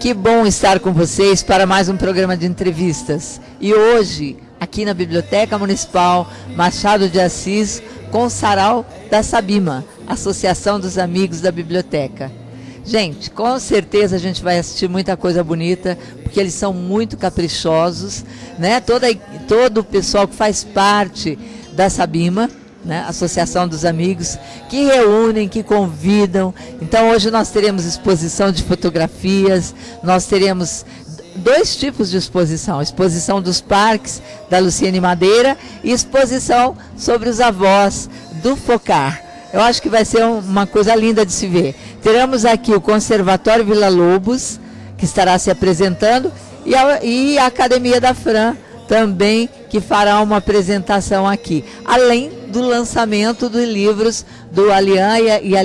Que bom estar com vocês para mais um programa de entrevistas. E hoje, aqui na Biblioteca Municipal Machado de Assis, com o sarau da Sabima, Associação dos Amigos da Biblioteca. Gente, com certeza a gente vai assistir muita coisa bonita, porque eles são muito caprichosos, né? Todo o pessoal que faz parte da Sabima, né? Associação dos Amigos, que reúnem, que convidam. Então hoje nós teremos exposição de fotografias, nós teremos dois tipos de exposição: exposição dos parques da Luciene Madeira e exposição sobre os avós do Focar. Eu acho que vai ser uma coisa linda de se ver. Teremos aqui o Conservatório Vila Lobos, que estará se apresentando, e a Academia da Fran também, que fará uma apresentação aqui, além do lançamento dos livros do Alian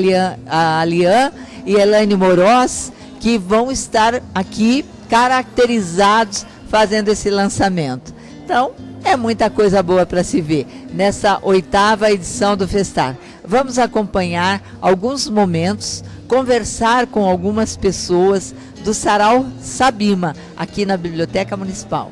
e Elaine Moroz, que vão estar aqui caracterizados fazendo esse lançamento. Então, é muita coisa boa para se ver nessa 8ª edição do Festar. Vamos acompanhar alguns momentos, conversar com algumas pessoas do Sarau Sabima, aqui na Biblioteca Municipal.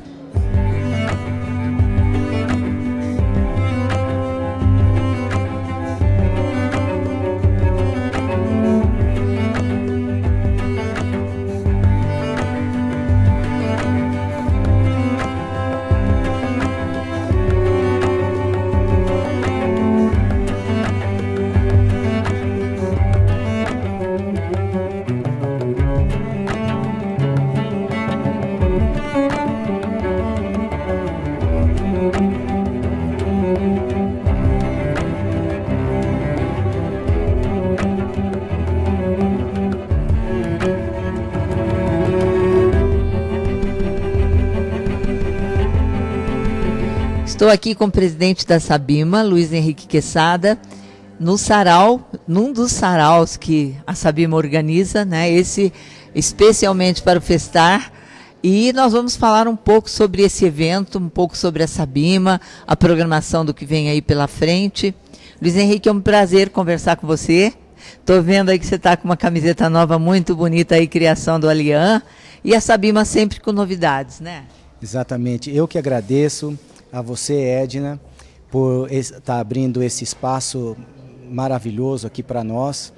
Estou aqui com o presidente da Sabima, Luiz Henrique Quesada, no sarau, num dos saraus que a Sabima organiza, né? Esse especialmente para o Festar. E nós vamos falar um pouco sobre esse evento, um pouco sobre a Sabima, a programação do que vem aí pela frente. Luiz Henrique, é um prazer conversar com você. Estou vendo aí que você está com uma camiseta nova muito bonita aí, criação do Alian. E a Sabima sempre com novidades, né? Exatamente. Eu que agradeço a você, Edna, por estar abrindo esse espaço maravilhoso aqui para nós,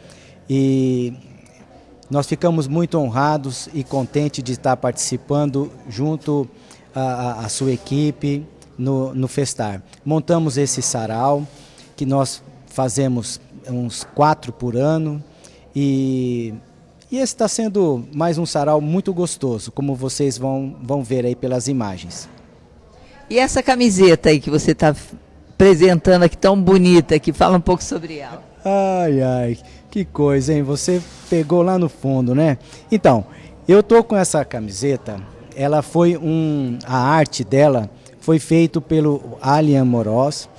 e nós ficamos muito honrados e contentes de estar participando junto à sua equipe no Festar. Montamos esse sarau, que nós fazemos uns 4 por ano, e esse está sendo mais um sarau muito gostoso, como vocês vão ver aí pelas imagens. E essa camiseta aí que você está apresentando aqui, tão bonita, que fala um pouco sobre ela. Ai, ai, que coisa, hein? Você pegou lá no fundo, né? Então, eu tô com essa camiseta, ela foi a arte dela foi feita pelo Alian Moroz,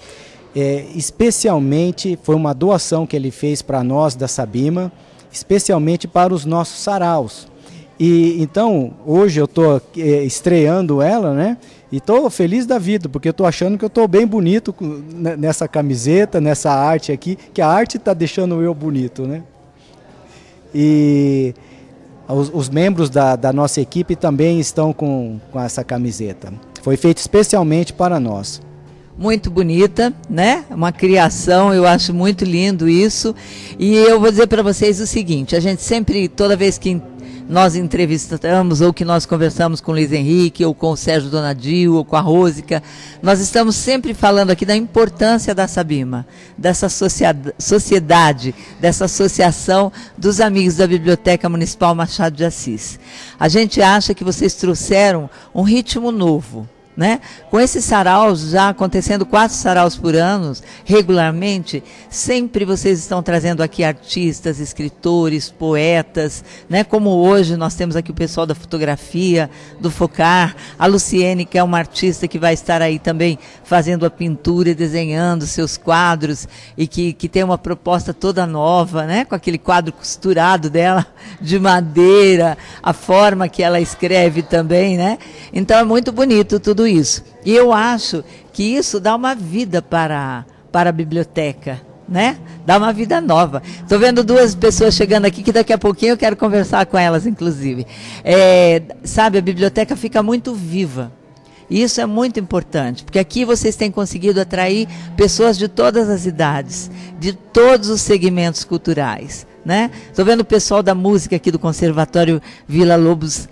especialmente, foi uma doação que ele fez para nós da Sabima, especialmente para os nossos saraus. E então, hoje eu estou estreando ela, né? E estou feliz da vida, porque estou achando que eu estou bem bonito nessa camiseta, nessa arte aqui, que a arte está deixando eu bonito, né? E os membros da nossa equipe também estão com essa camiseta. Foi feito especialmente para nós. Muito bonita, né? Uma criação, eu acho muito lindo isso. E eu vou dizer para vocês o seguinte: a gente sempre, toda vez que nós entrevistamos ou que nós conversamos com o Luiz Henrique, ou com o Sérgio Donadio, ou com a Rosica, nós estamos sempre falando aqui da importância da Sabima, dessa sociedade, dessa associação dos amigos da Biblioteca Municipal Machado de Assis. A gente acha que vocês trouxeram um ritmo novo, né? Com esses saraus já acontecendo 4 saraus por ano, regularmente, sempre vocês estão trazendo aqui artistas, escritores, poetas, né? Como hoje nós temos aqui o pessoal da fotografia, do Focar, a Luciene, que é uma artista que vai estar aí também fazendo a pintura e desenhando seus quadros, e que tem uma proposta toda nova, né? Com aquele quadro costurado dela, de madeira, a forma que ela escreve também, né? Então é muito bonito tudo isso. E eu acho que isso dá uma vida para a biblioteca, né? Dá uma vida nova. Estou vendo duas pessoas chegando aqui que daqui a pouquinho eu quero conversar com elas, inclusive. Sabe, a biblioteca fica muito viva. E isso é muito importante, porque aqui vocês têm conseguido atrair pessoas de todas as idades, de todos os segmentos culturais, né? Estou vendo o pessoal da música aqui do Conservatório Vila Lobos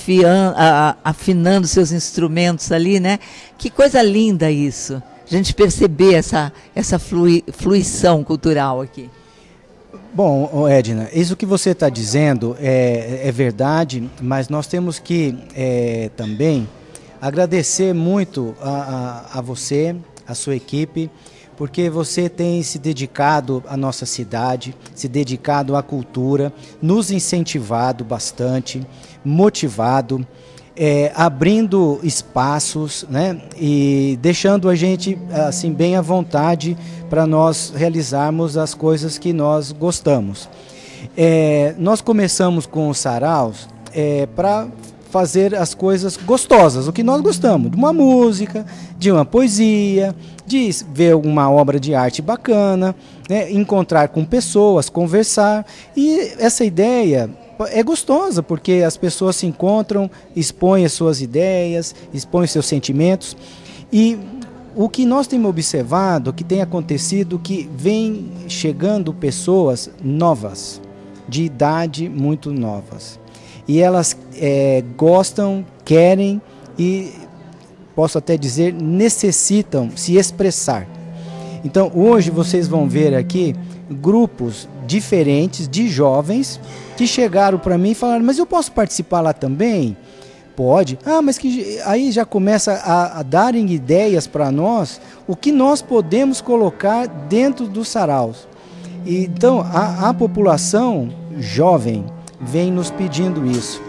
afinando seus instrumentos ali, né? Que coisa linda isso, a gente perceber essa fluição cultural aqui. Bom, Edna, isso que você está dizendo é verdade, mas nós temos que também agradecer muito a você, a sua equipe, porque você tem se dedicado à nossa cidade, se dedicado à cultura, nos incentivado bastante, motivado, abrindo espaços, né, e deixando a gente assim bem à vontade para nós realizarmos as coisas que nós gostamos. Nós começamos com os saraus para fazer as coisas gostosas, o que nós gostamos, de uma música, de uma poesia, de ver uma obra de arte bacana, né, encontrar com pessoas, conversar. E essa ideia é gostosa, porque as pessoas se encontram, expõem as suas ideias, expõem os seus sentimentos. E o que nós temos observado, que tem acontecido, que vem chegando pessoas novas, de idade muito novas. E elas gostam, querem e, posso até dizer, necessitam se expressar. Então, hoje vocês vão ver aqui grupos diferentes de jovens que chegaram para mim e falaram: mas eu posso participar lá também? Pode. Mas que aí já começa a darem ideias para nós, o que nós podemos colocar dentro dos saraus. Então, a população jovem vem nos pedindo isso.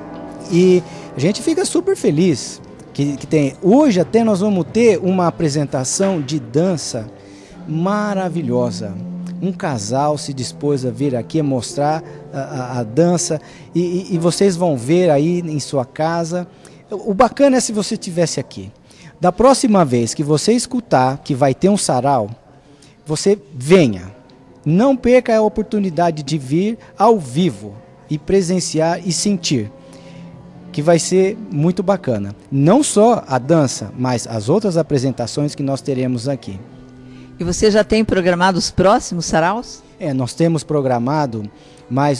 E a gente fica super feliz que tem. Hoje até nós vamos ter uma apresentação de dança maravilhosa. Um casal se dispôs a vir aqui a mostrar a dança e vocês vão ver aí em sua casa. O bacana é se você estivesse aqui. Da próxima vez que você escutar que vai ter um sarau, você venha. Não perca a oportunidade de vir ao vivo e presenciar e sentir, que vai ser muito bacana. Não só a dança, mas as outras apresentações que nós teremos aqui. E você já tem programado os próximos saraus? Nós temos programado mais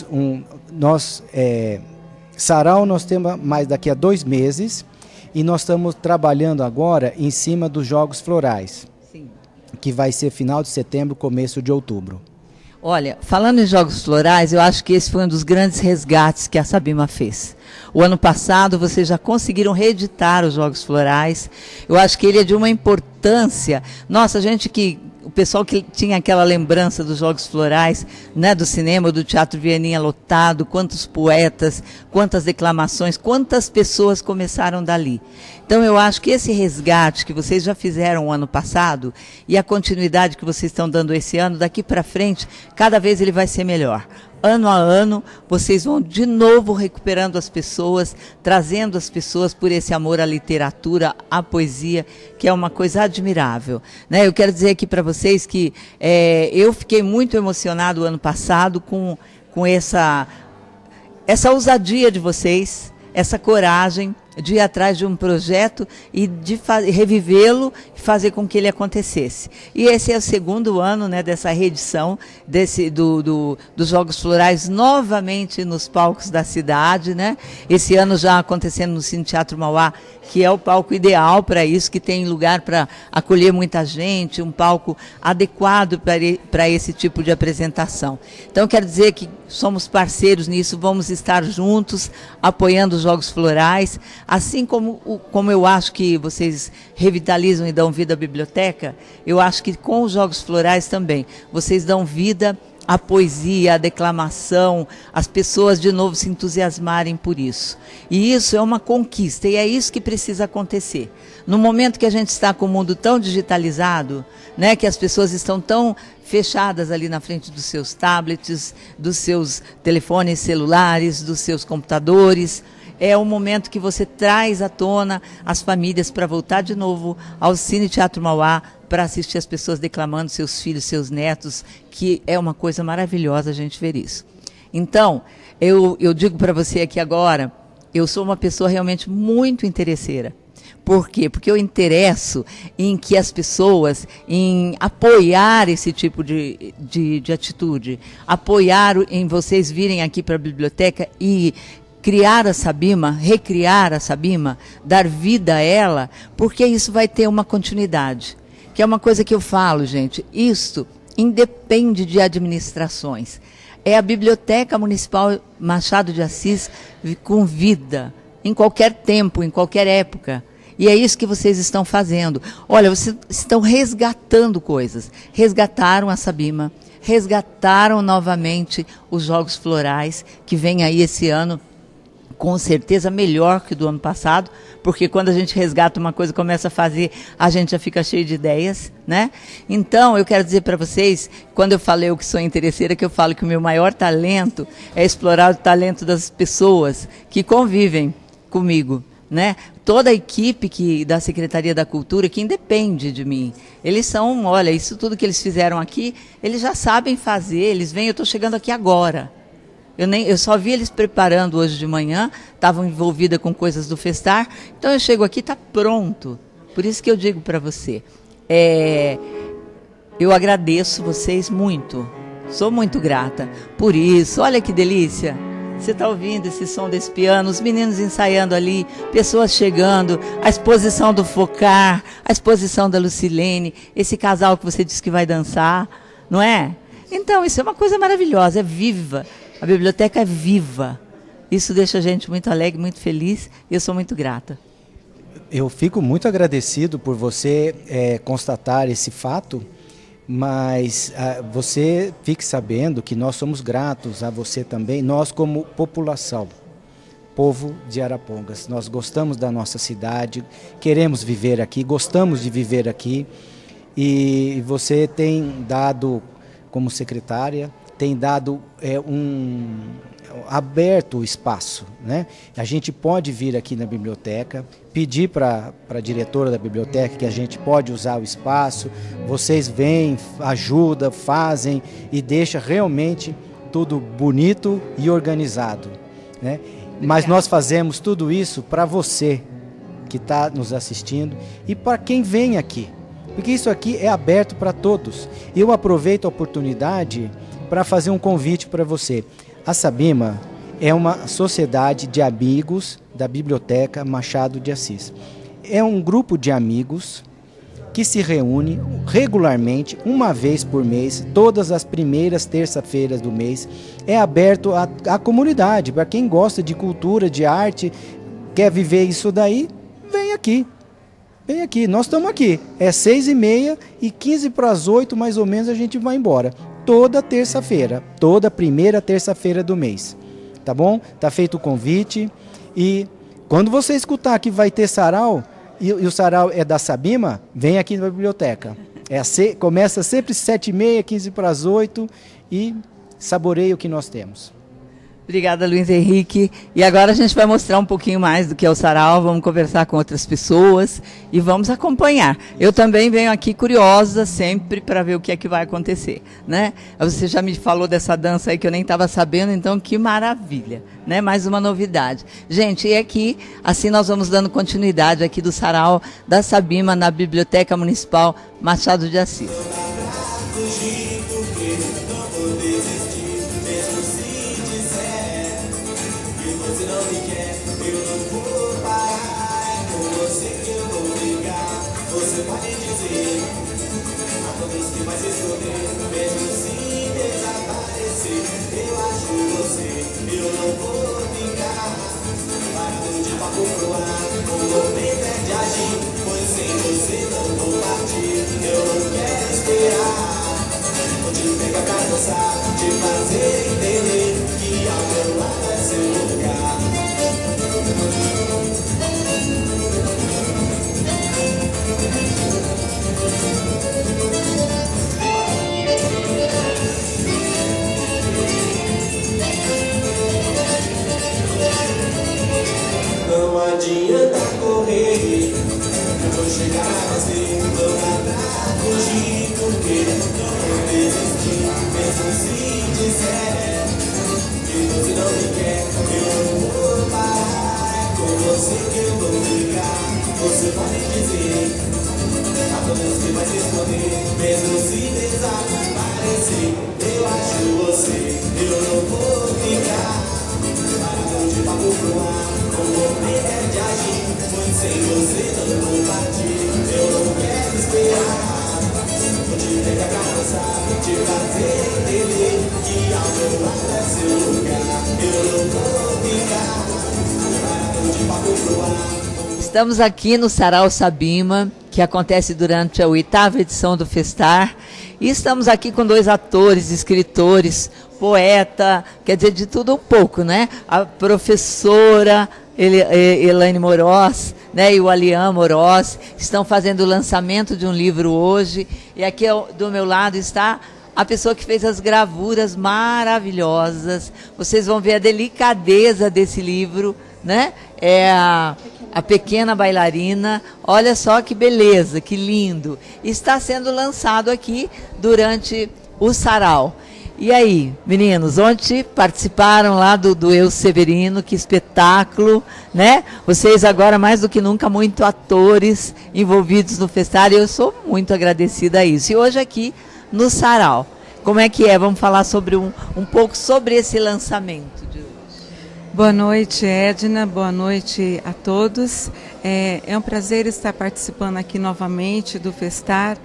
sarau nós temos mais daqui a 2 meses, e nós estamos trabalhando agora em cima dos Jogos Florais. Sim. Que vai ser final de setembro, começo de outubro. Olha, falando em Jogos Florais, eu acho que esse foi um dos grandes resgates que a Sabima fez. O ano passado vocês já conseguiram reeditar os Jogos Florais. Eu acho que ele é de uma importância. Nossa, o pessoal que tinha aquela lembrança dos Jogos Florais, né, do cinema, do Teatro Vianinha lotado, quantos poetas, quantas declamações, quantas pessoas começaram dali. Então eu acho que esse resgate que vocês já fizeram o ano passado e a continuidade que vocês estão dando esse ano, daqui para frente, cada vez ele vai ser melhor. Ano a ano, vocês vão de novo recuperando as pessoas, trazendo as pessoas por esse amor à literatura, à poesia, que é uma coisa admirável, né? Eu quero dizer aqui para vocês que eu fiquei muito emocionado o ano passado com essa ousadia de vocês, essa coragem de ir atrás de um projeto e de revivê-lo e fazer com que ele acontecesse. E esse é o segundo ano, né, dessa reedição dos Jogos Florais novamente nos palcos da cidade, né? Esse ano já acontecendo no Cine Teatro Mauá, que é o palco ideal para isso, que tem lugar para acolher muita gente, um palco adequado para esse tipo de apresentação. Então, quero dizer que somos parceiros nisso, vamos estar juntos, apoiando os Jogos Florais, assim como eu acho que vocês revitalizam e dão vida à biblioteca, eu acho que com os Jogos Florais também, vocês dão vida à poesia, à declamação, as pessoas de novo se entusiasmarem por isso. E isso é uma conquista, e é isso que precisa acontecer. No momento que a gente está com o mundo tão digitalizado, né, que as pessoas estão tão fechadas ali na frente dos seus tablets, dos seus telefones celulares, dos seus computadores, é o momento que você traz à tona as famílias para voltar de novo ao Cine Teatro Mauá, para assistir as pessoas declamando, seus filhos, seus netos, que é uma coisa maravilhosa a gente ver isso. Então, eu digo para você aqui agora, eu sou uma pessoa realmente muito interesseira. Por quê? Porque eu interesso em que as pessoas, em apoiar esse tipo de atitude, apoiar em vocês virem aqui para a biblioteca e criar a Sabima, recriar a Sabima, dar vida a ela, porque isso vai ter uma continuidade. Que é uma coisa que eu falo, gente, isto independe de administrações. É a Biblioteca Municipal Machado de Assis com vida, em qualquer tempo, em qualquer época. E é isso que vocês estão fazendo. Olha, vocês estão resgatando coisas. Resgataram a Sabima, resgataram novamente os Jogos Florais, que vem aí esse ano, com certeza melhor que o do ano passado, porque quando a gente resgata uma coisa, começa a fazer, a gente já fica cheio de ideias, né? Então, eu quero dizer para vocês, quando eu falei o que sou interesseira, que eu falo que o meu maior talento é explorar o talento das pessoas que convivem comigo, né? Toda a equipe da Secretaria da Cultura, que independe de mim, eles são, olha, isso tudo que eles fizeram aqui, eles já sabem fazer, eles vêm, eu estou chegando aqui agora. Eu só vi eles preparando hoje de manhã, estavam envolvida com coisas do Festar, então eu chego aqui, está pronto. Por isso que eu digo para você, eu agradeço vocês muito, sou muito grata por isso, olha que delícia. Você está ouvindo esse som desse piano, os meninos ensaiando ali, pessoas chegando, a exposição do Focar, a exposição da Lucilene, esse casal que você disse que vai dançar, não é? Então, isso é uma coisa maravilhosa, é viva. A biblioteca é viva. Isso deixa a gente muito alegre, muito feliz, e eu sou muito grata. Eu fico muito agradecido por você constatar esse fato, mas você fique sabendo que nós somos gratos a você também, nós como população, povo de Arapongas. Nós gostamos da nossa cidade, queremos viver aqui, gostamos de viver aqui, e você tem dado, como secretária, tem dado aberto o espaço, né? A gente pode vir aqui na biblioteca, pedir para a diretora da biblioteca que a gente pode usar o espaço, vocês vêm, ajudam, fazem e deixa realmente tudo bonito e organizado, né? Mas nós fazemos tudo isso para você que está nos assistindo e para quem vem aqui, porque isso aqui é aberto para todos. E eu aproveito a oportunidade para fazer um convite para você. A Sabima é uma sociedade de amigos da Biblioteca Machado de Assis. É um grupo de amigos que se reúne regularmente, uma vez por mês, todas as primeiras terça-feiras do mês. É aberto à comunidade, para quem gosta de cultura, de arte, quer viver isso daí, vem aqui. Vem aqui, nós estamos aqui. É 6h30 e 7:45 mais ou menos a gente vai embora. Toda terça-feira, toda primeira terça-feira do mês, tá bom? Tá feito o convite e quando você escutar que vai ter sarau, e o sarau é da Sabima, vem aqui na biblioteca. Começa sempre 7h30, 7:45 e saboreia o que nós temos. Obrigada, Luiz Henrique. E agora a gente vai mostrar um pouquinho mais do que é o sarau, vamos conversar com outras pessoas e vamos acompanhar. Eu também venho aqui curiosa sempre para ver o que é que vai acontecer, né? Você já me falou dessa dança aí que eu nem estava sabendo, então que maravilha, né? Mais uma novidade. Gente, e aqui, assim nós vamos dando continuidade aqui do sarau da Sabima na Biblioteca Municipal Machado de Assis. Te fazer entender que ao meu lado é seu lugar. fazendo partir. Eu não quero esperar, vou te pegar pra dançar, te fazer entender que ao meu lado é seu lugar. Eu não vou ficar parado de papo pro ar. Estamos aqui no Sarau Sabima, que acontece durante a 8ª edição do Festar, e estamos aqui com 2 atores, escritores, poeta, quer dizer, de tudo um pouco, né? A professora Elaine Moroz, né, e o Alian Moroz estão fazendo o lançamento de um livro hoje, e aqui do meu lado está a pessoa que fez as gravuras maravilhosas. Vocês vão ver a delicadeza desse livro, né? É a Pequena Bailarina. Olha só que beleza, que lindo. Está sendo lançado aqui durante o Sarau. E aí, meninos, ontem participaram lá do Eu Severino, que espetáculo, né? Vocês agora, mais do que nunca, muito atores envolvidos no Festar, e eu sou muito agradecida a isso. E hoje aqui no Sarau, como é que é? Vamos falar sobre um pouco sobre esse lançamento de hoje. Boa noite, Edna. Boa noite a todos. É um prazer estar participando aqui novamente do Festar,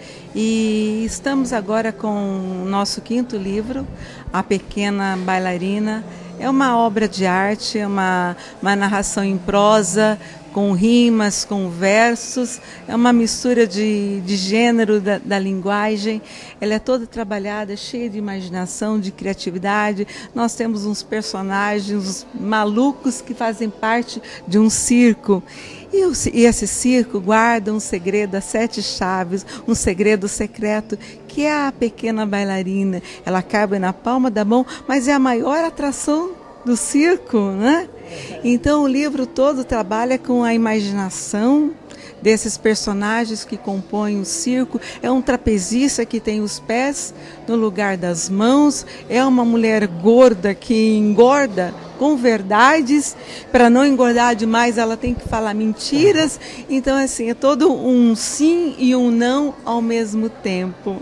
e estamos agora com o nosso 5º livro, A Pequena Bailarina. É uma obra de arte, é uma narração em prosa, com rimas, com versos, é uma mistura de gênero da linguagem. Ela é toda trabalhada, cheia de imaginação, de criatividade. Nós temos uns personagens malucos que fazem parte de um circo. E esse circo guarda um segredo a 7 chaves, um segredo secreto, que é a pequena bailarina. Ela cabe na palma da mão, mas é a maior atração do circo, né? Então o livro todo trabalha com a imaginação desses personagens que compõem o circo. É um trapezista que tem os pés no lugar das mãos, é uma mulher gorda que engorda com verdades. Para não engordar demais, ela tem que falar mentiras. Então, assim, é todo um sim e um não ao mesmo tempo.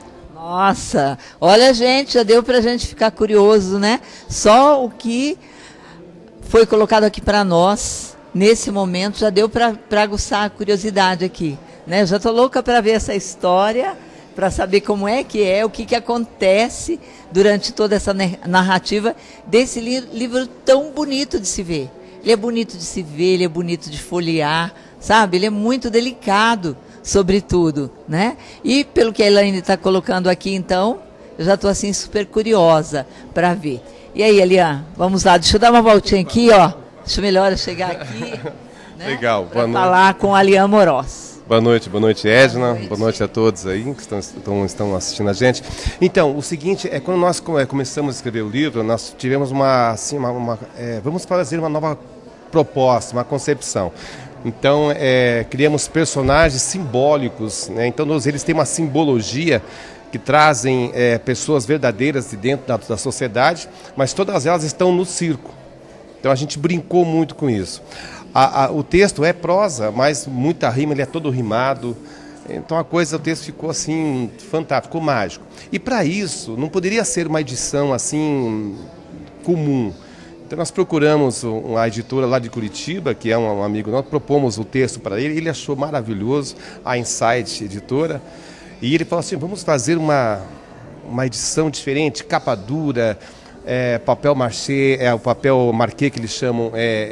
Nossa, olha, gente, já deu para a gente ficar curioso, né? Só o que foi colocado aqui para nós, nesse momento, já deu para aguçar a curiosidade aqui, né? Eu já estou louca para ver essa história, para saber como é, o que acontece durante toda essa narrativa desse livro tão bonito de se ver. Ele é bonito de se ver, ele é bonito de folhear, sabe? Ele é muito delicado, sobretudo, né? E pelo que a Elaine está colocando aqui, então, eu já estou assim super curiosa para ver. E aí, Alian, vamos lá, deixa eu dar uma voltinha aqui, ó. Deixa eu melhor chegar aqui, né? Legal, boa noite. Falar com a Alian Moroz. Boa noite, Edna. Boa noite a todos aí que estão assistindo a gente. Então, o seguinte, quando nós começamos a escrever o livro, nós tivemos vamos fazer uma nova proposta, uma concepção. Então, criamos personagens simbólicos, né? Então, eles têm uma simbologia que trazem pessoas verdadeiras de dentro da sociedade, mas todas elas estão no circo. Então, a gente brincou muito com isso. O texto é prosa, mas muita rima, ele é todo rimado. Então, o texto ficou assim, fantástico, ficou mágico. E para isso, não poderia ser uma edição assim, comum. Então nós procuramos a editora lá de Curitiba, que é um amigo nosso, propomos o texto para ele achou maravilhoso, a Insight Editora, e ele falou assim, vamos fazer uma edição diferente, capa dura, papel machê, o papel marquê que eles chamam,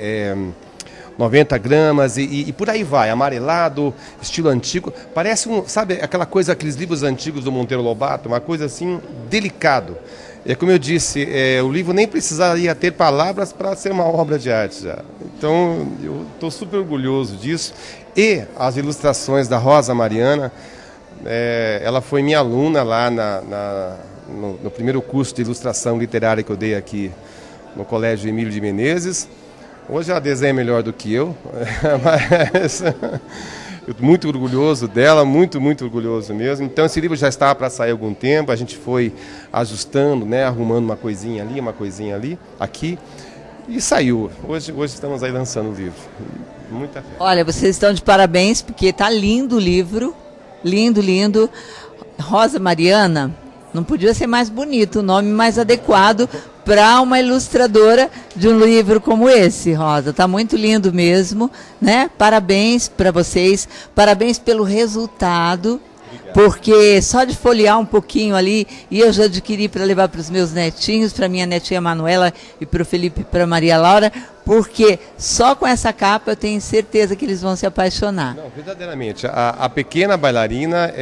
90 gramas e por aí vai, amarelado, estilo antigo, parece sabe aquela coisa, aqueles livros antigos do Monteiro Lobato, uma coisa assim, delicado. É como eu disse, o livro nem precisaria ter palavras para ser uma obra de arte já. Então, eu estou super orgulhoso disso. E as ilustrações da Rosa Mariana, ela foi minha aluna lá no primeiro curso de ilustração literária que eu dei aqui no Colégio Emílio de Menezes. Hoje ela desenha melhor do que eu, mas muito orgulhoso dela, muito orgulhoso mesmo. Então esse livro já estava para sair há algum tempo, a gente foi ajustando, né, arrumando uma coisinha ali, aqui, e saiu. Hoje estamos aí lançando o livro. Muita fé. Olha, vocês estão de parabéns, porque está lindo o livro, lindo. Rosa Mariana, não podia ser mais bonito, o nome mais adequado para uma ilustradora de um livro como esse, Rosa. Tá muito lindo mesmo, né? Parabéns para vocês, parabéns pelo resultado. Obrigado. Porque só de folhear um pouquinho ali, e eu já adquiri para levar para os meus netinhos, para minha netinha Manuela e para o Felipe e para Maria Laura, porque só com essa capa eu tenho certeza que eles vão se apaixonar. Não, verdadeiramente, a pequena bailarina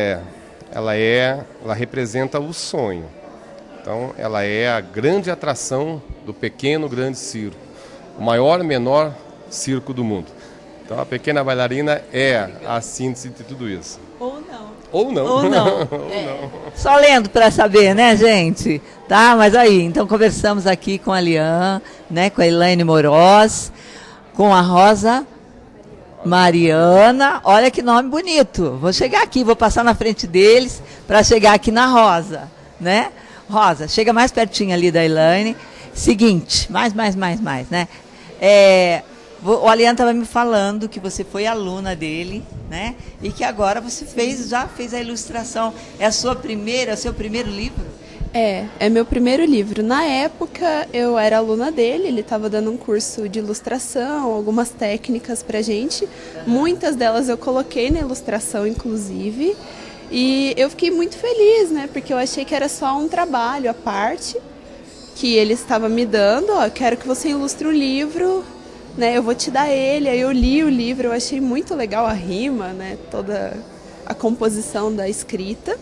ela representa o sonho. Então, ela é a grande atração do pequeno grande circo, o maior e menor circo do mundo. Então, a pequena bailarina é a síntese de tudo isso. Ou não. Ou não. Ou não. Ou não. Só lendo para saber, né, gente? Tá, mas aí, então conversamos aqui com a Lian, né, com a Elaine Moroz, com a Rosa Mariana. Olha que nome bonito. Vou chegar aqui, vou passar na frente deles para chegar aqui na Rosa, né? Rosa, chega mais pertinho ali da Elaine. Seguinte, mais, né? O Alian estava me falando que você foi aluna dele, né? E que agora você já fez a ilustração. É seu primeiro livro? É meu primeiro livro. Na época eu era aluna dele, ele estava dando um curso de ilustração, algumas técnicas pra gente. Muitas delas eu coloquei na ilustração, inclusive. E eu fiquei muito feliz, né? Porque eu achei que era só um trabalho à parte que ele estava me dando. Ó, quero que você ilustre um livro, né? Eu vou te dar ele. Aí eu li o livro, eu achei muito legal a rima, né? Toda a composição da escrita.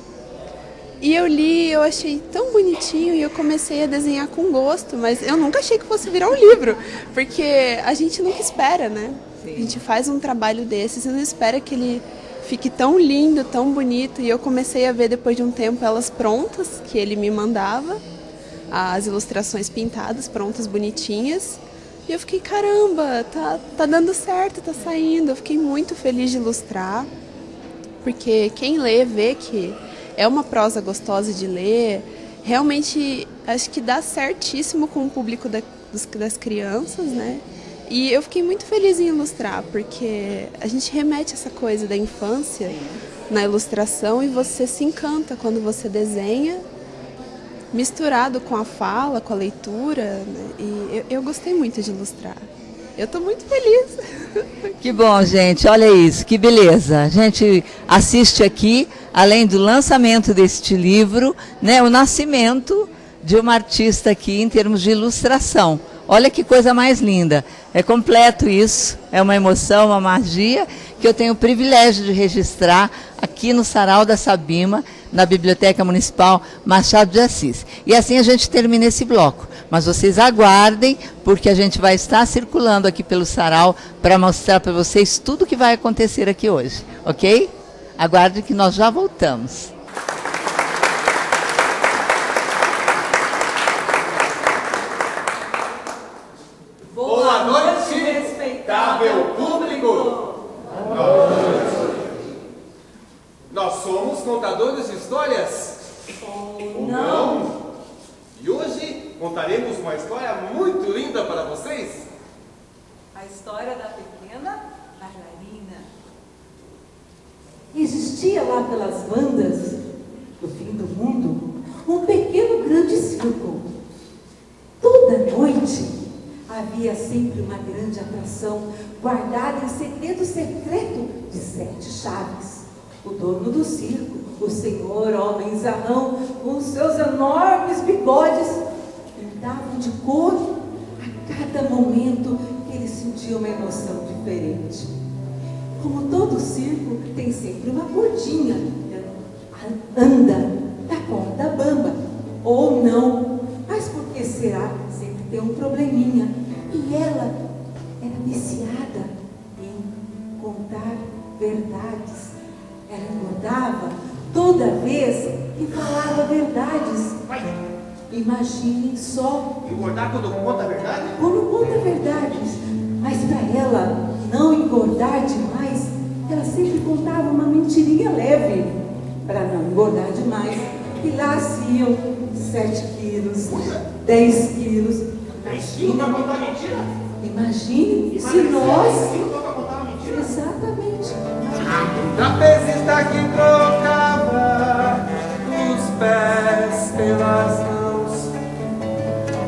E eu li, eu achei tão bonitinho e eu comecei a desenhar com gosto, mas eu nunca achei que fosse virar um livro, porque a gente nunca espera, né? Sim. A gente faz um trabalho desses e não espera que ele fique tão lindo, tão bonito, e eu comecei a ver depois de um tempo elas prontas, que ele me mandava, as ilustrações pintadas, prontas, bonitinhas, e eu fiquei, caramba, tá dando certo, tá saindo. Eu fiquei muito feliz de ilustrar, porque quem lê vê que é uma prosa gostosa de ler, realmente acho que dá certíssimo com o público das crianças, né? E eu fiquei muito feliz em ilustrar, porque a gente remete essa coisa da infância na ilustração e você se encanta quando você desenha, misturado com a fala, com a leitura, né? E eu gostei muito de ilustrar. Eu estou muito feliz. Que bom, gente. Olha isso, que beleza. A gente assiste aqui, além do lançamento deste livro, né, o nascimento de uma artista aqui em termos de ilustração. Olha que coisa mais linda. É completo isso, é uma emoção, uma magia que eu tenho o privilégio de registrar aqui no Sarau da Sabima, na Biblioteca Municipal Machado de Assis. E assim a gente termina esse bloco. Mas vocês aguardem, porque a gente vai estar circulando aqui pelo Sarau para mostrar para vocês tudo o que vai acontecer aqui hoje, ok? Aguardem que nós já voltamos. Boa noite, respeitável público! Nós somos contadores de histórias? Ou não? E hoje contaremos uma história muito linda para vocês. A história da pequena bailarina. Existia lá pelas bandas do fim do mundo um pequeno grande circo. Toda noite havia sempre uma grande atração guardada em segredo secreto de 7 chaves. O dono do circo, o senhor homenzarrão, com seus enormes bigodes, pintavam de cor a cada momento que ele sentia uma emoção diferente. Como todo circo, tem sempre uma gordinha, anda da corda bamba, ou não, mas por que será? Sempre tem um probleminha. E ela era viciada em contar verdades. Ela engordava toda vez que falava verdades. Imaginem só. Engordar quando conta a verdade? Quando conta verdades. Mas para ela não engordar demais, ela sempre contava uma mentirinha leve. Para não engordar demais. E lá se iam 7 quilos, 10 quilos. 10 quilos para contar mentira? Imagine se nós... 10 quilos para contar mentira? Exatamente. Trapezista que trocava os pés pelas mãos,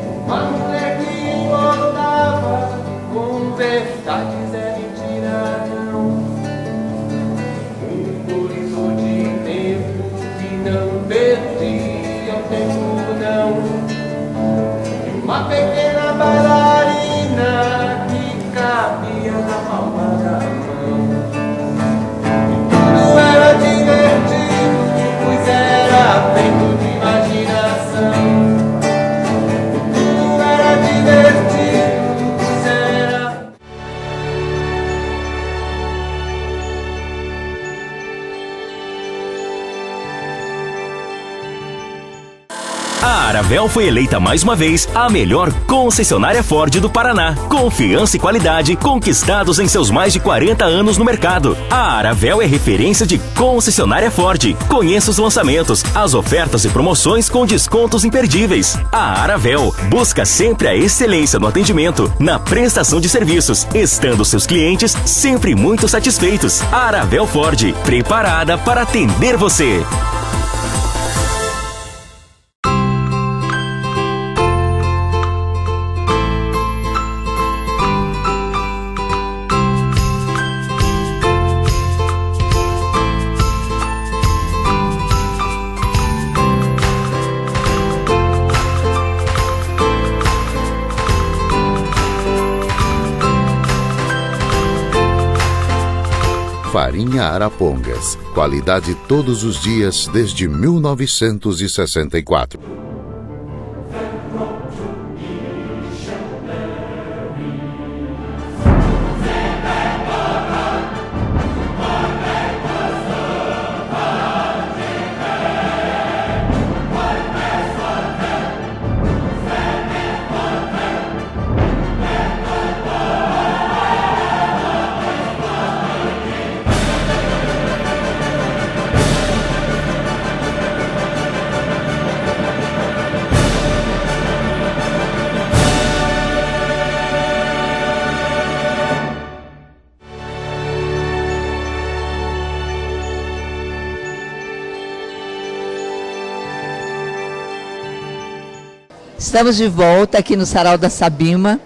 tempo não. E uma pequena bailarina que cabia na palma da mão. E tudo era divertido, pois era feito de imaginação. Tudo era divertido, pois era... A Aravel foi eleita mais uma vez a melhor concessionária Ford do Paraná. Confiança e qualidade conquistados em seus mais de 40 anos no mercado. A Aravel é referência de concessionária Ford. Conheça os lançamentos, as ofertas e promoções com descontos imperdíveis. A Aravel busca sempre a excelência no atendimento, na prestação de serviços, estando seus clientes sempre muito satisfeitos. A Aravel Ford, preparada para atender você. Farinha Arapongas. Qualidade todos os dias desde 1964. Estamos de volta aqui no Sarau da Sabima.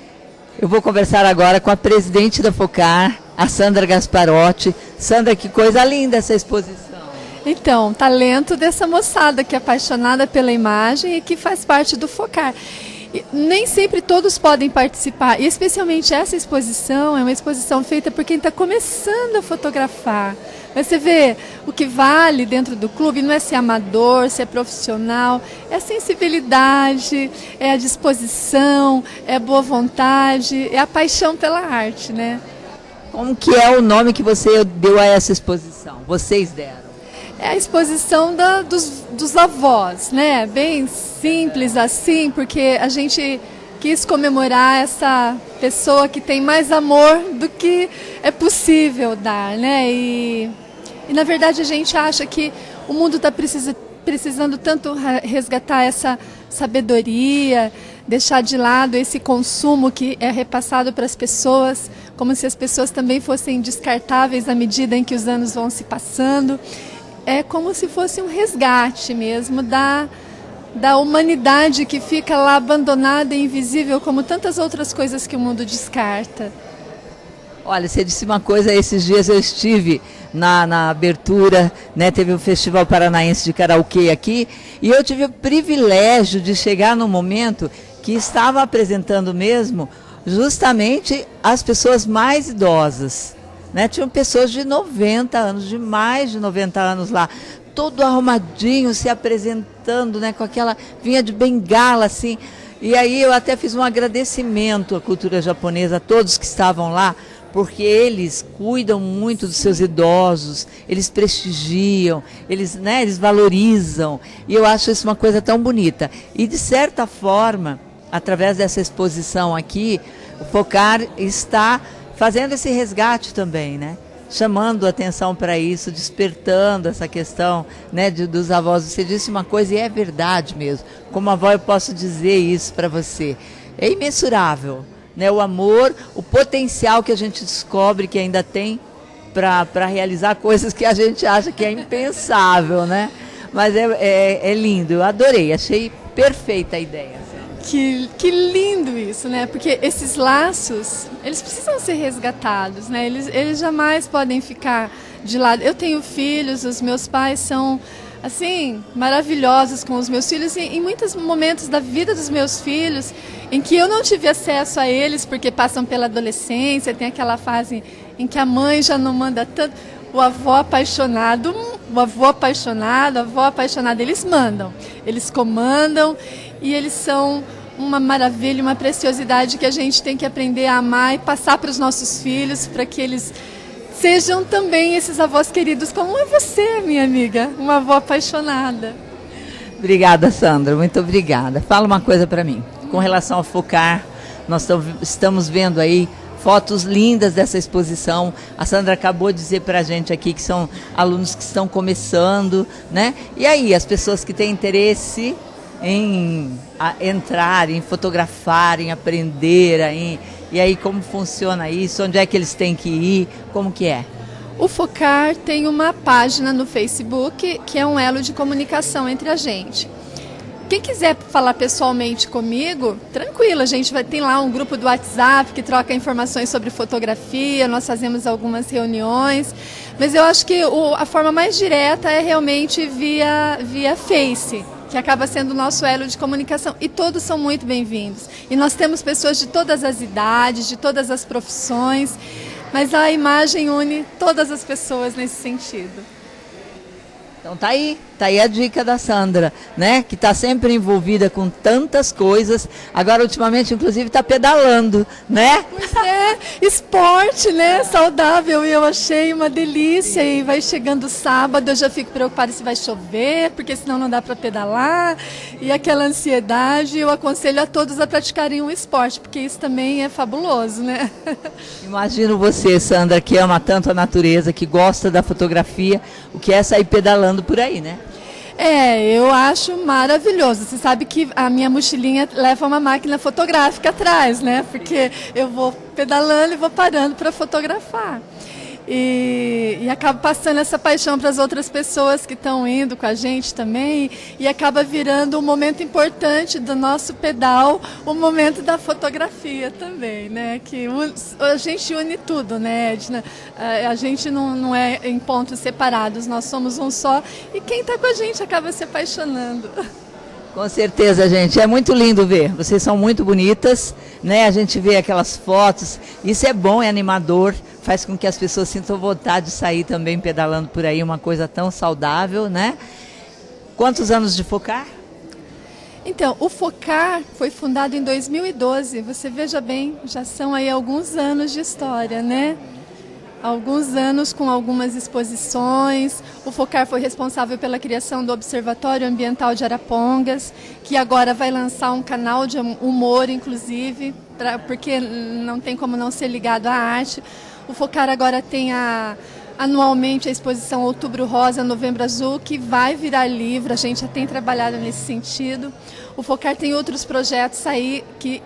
Eu vou conversar agora com a presidente da FOCAR, a Sandra Gasparotti. Sandra, que coisa linda essa exposição. Então, talento dessa moçada que é apaixonada pela imagem e que faz parte do FOCAR. E nem sempre todos podem participar, e especialmente essa exposição é uma exposição feita por quem está começando a fotografar. Mas você vê, o que vale dentro do clube não é ser amador, ser profissional, é a sensibilidade, é a disposição, é a boa vontade, é a paixão pela arte, né? Como que é o nome que você deu a essa exposição? Vocês deram? É a exposição dos avós, né? Bem simples assim, porque a gente quis comemorar essa pessoa que tem mais amor do que é possível dar, né? E na verdade a gente acha que o mundo está precisando tanto resgatar essa sabedoria, deixar de lado esse consumo que é repassado para as pessoas, como se as pessoas também fossem descartáveis à medida em que os anos vão se passando. É como se fosse um resgate mesmo da humanidade que fica lá abandonada e invisível, como tantas outras coisas que o mundo descarta. Olha, você disse uma coisa, esses dias eu estive na abertura, né, teve o Festival Paranaense de Karaokê aqui, e eu tive o privilégio de chegar no momento que estava apresentando mesmo justamente as pessoas mais idosas. Né? Tinham pessoas de 90 anos, de mais de 90 anos lá, todo arrumadinho, se apresentando, né, com aquela, vinha de bengala assim, e aí eu até fiz um agradecimento à cultura japonesa, a todos que estavam lá, porque eles cuidam muito dos seus idosos, eles prestigiam, eles valorizam, e eu acho isso uma coisa tão bonita. E de certa forma, através dessa exposição aqui, o FOCAR está fazendo esse resgate também, né? Chamando atenção para isso, despertando essa questão, né, dos avós. Você disse uma coisa e é verdade mesmo. Como avó eu posso dizer isso para você. É imensurável, né? O amor, o potencial que a gente descobre que ainda tem para realizar coisas que a gente acha que é impensável, né? Mas é lindo, eu adorei, achei perfeita a ideia. Que lindo isso, né? Porque esses laços, eles precisam ser resgatados, né? Eles jamais podem ficar de lado. Eu tenho filhos, os meus pais são assim, maravilhosas com os meus filhos, e em muitos momentos da vida dos meus filhos, em que eu não tive acesso a eles, porque passam pela adolescência, tem aquela fase em que a mãe já não manda tanto, a avó apaixonada, eles mandam, eles comandam, e eles são uma maravilha, uma preciosidade que a gente tem que aprender a amar e passar para os nossos filhos, para que eles sejam também esses avós queridos, como é você, minha amiga, uma avó apaixonada. Obrigada, Sandra, muito obrigada. Fala uma coisa para mim, com relação ao Focar, nós estamos vendo aí fotos lindas dessa exposição. A Sandra acabou de dizer para a gente aqui que são alunos que estão começando, né? E aí, as pessoas que têm interesse em entrar, em fotografar, em aprender, e aí como funciona isso, onde é que eles têm que ir, como que é? O Focar tem uma página no Facebook que é um elo de comunicação entre a gente. Quem quiser falar pessoalmente comigo, tranquilo, a gente tem lá um grupo do WhatsApp que troca informações sobre fotografia, nós fazemos algumas reuniões, mas eu acho que a forma mais direta é realmente via Face, que acaba sendo o nosso elo de comunicação, e todos são muito bem-vindos. E nós temos pessoas de todas as idades, de todas as profissões, mas a imagem une todas as pessoas nesse sentido. Então tá aí a dica da Sandra, né? Que está sempre envolvida com tantas coisas. Agora, ultimamente, inclusive, está pedalando, né? Pois é, esporte, né? Saudável. E eu achei uma delícia. E vai chegando sábado, eu já fico preocupada se vai chover, porque senão não dá para pedalar. E aquela ansiedade, eu aconselho a todos a praticarem um esporte, porque isso também é fabuloso, né? Imagino você, Sandra, que ama tanto a natureza, que gosta da fotografia, o que é sair pedalando por aí, né? Eu acho maravilhoso. Você sabe que a minha mochilinha leva uma máquina fotográfica atrás, né? Porque eu vou pedalando e vou parando para fotografar. E acaba passando essa paixão para as outras pessoas que estão indo com a gente também, e acaba virando um momento importante do nosso pedal, o momento da fotografia também, né? Que a gente une tudo, né, Edna? A gente não é em pontos separados, nós somos um só, e quem está com a gente acaba se apaixonando. Com certeza, gente. É muito lindo ver. Vocês são muito bonitas, né? A gente vê aquelas fotos. Isso é bom, é animador. Faz com que as pessoas sintam vontade de sair também pedalando por aí. Uma coisa tão saudável, né? Quantos anos de Focar? Então, o Focar foi fundado em 2012. Você veja bem, já são aí alguns anos de história, né? Alguns anos com algumas exposições. O Focar foi responsável pela criação do Observatório Ambiental de Arapongas, que agora vai lançar um canal de humor, inclusive, porque não tem como não ser ligado à arte. O Focar agora tem anualmente a exposição Outubro Rosa, Novembro Azul, que vai virar livro, a gente já tem trabalhado nesse sentido. O Focar tem outros projetos aí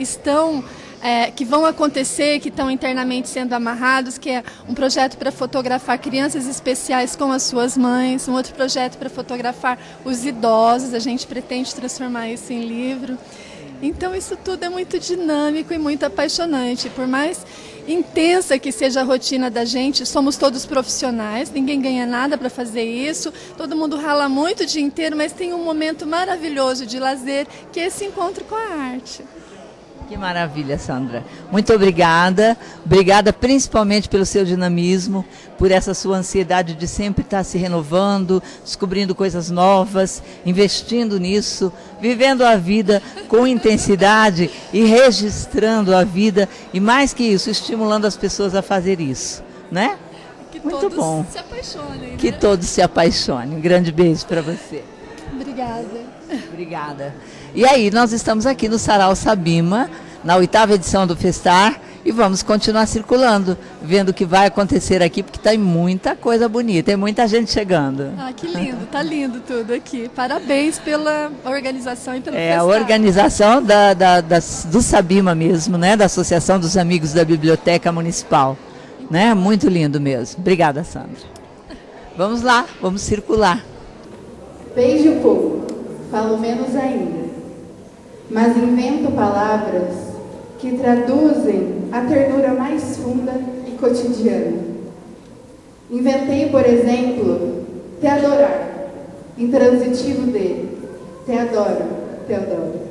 que vão acontecer, que estão internamente sendo amarrados, que é um projeto para fotografar crianças especiais com as suas mães, um outro projeto para fotografar os idosos, a gente pretende transformar isso em livro. Então isso tudo é muito dinâmico e muito apaixonante. Por mais intensa que seja a rotina da gente, somos todos profissionais, ninguém ganha nada para fazer isso, todo mundo rala muito o dia inteiro, mas tem um momento maravilhoso de lazer, que é esse encontro com a arte. Que maravilha, Sandra. Muito obrigada. Obrigada principalmente pelo seu dinamismo, por essa sua ansiedade de sempre estar se renovando, descobrindo coisas novas, investindo nisso, vivendo a vida com intensidade e registrando a vida. E mais que isso, estimulando as pessoas a fazer isso, né? Que muito todos bom. Se apaixonem, né? Que todos se apaixonem. Um grande beijo para você. Obrigada. Obrigada. E aí, nós estamos aqui no Sarau Sabima, na 8ª edição do Festar, e vamos continuar circulando, vendo o que vai acontecer aqui, porque tem muita coisa bonita, tem muita gente chegando. Ah, que lindo, tá lindo tudo aqui. Parabéns pela organização e pelo Festar. A organização do Sabima mesmo, né? Da Associação dos Amigos da Biblioteca Municipal. Né? Muito lindo mesmo. Obrigada, Sandra. Vamos lá, vamos circular. Beijo pouco, falo menos ainda, mas invento palavras que traduzem a ternura mais funda e cotidiana. Inventei, por exemplo, te adorar, intransitivo dele. Te adoro, Teodoro.